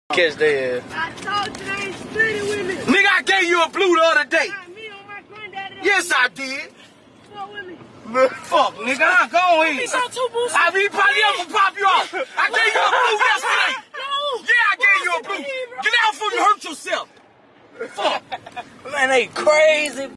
Catch that. I told you they ain't splitting with me. Nigga, I gave you a blue the other day. Not me on my granddaddy. Yes, I did. Fuck with me. Fuck, nigga, I go ahead. I be probably gonna pop you off. I gave you a blue yesterday. No. Yeah, I gave you a blue. Get out before you hurt yourself. Fuck. Man, they crazy.